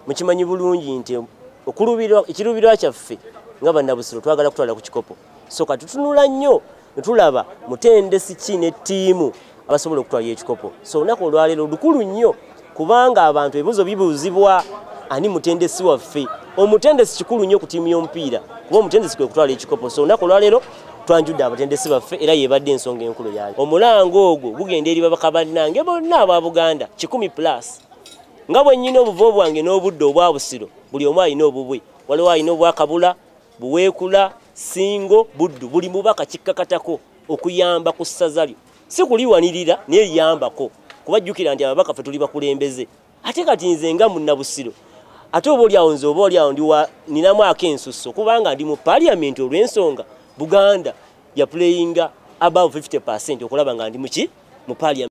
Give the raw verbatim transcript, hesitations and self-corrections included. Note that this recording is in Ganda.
mukimanyi bulungi nti okulubirwa ekirubirwa kyaffe nga bannabusiro twagala kutwala ku kikopo so katutunula nnyo netulaba mutendesi ki ne ttiimu abasobola okutwala ekikopo so olunaku olwaleero lukulu nnyo kubanga abantu ebibuuzo bibuuzibwa ani mutendesi waffe omutendesi kikulu nnyo ku ttiimu y'omupiira kuba omutendesi kwe kutwala ekikopo so olunaku olwaleero twanjudde abatendesi baffe era yebadde ensonga enkulu yaali omulango ogwo gugenda eri babaka bannange bonna aba Buganda kikumi plus nga bwe nnyina obuvo bwange n'obudde obwa Busiro buli omu alina obubwe waliwo alina obwakabula buweekula singo buddu buli mubaka kikkakatako okuyamba ku ssaza lyo si kuliwanirira naye liyambako kubajjukira nti ababaka ffe tuli bakulembeze ate kati nze nga munnabusiro ate oba olyawo nze oba olyawo ndi ninamu ak'ensusso kubanga ndi mu paliamenti olw'ensonga Buganda ya playing above fifty percent okulaba nga ndi muki mu parliament.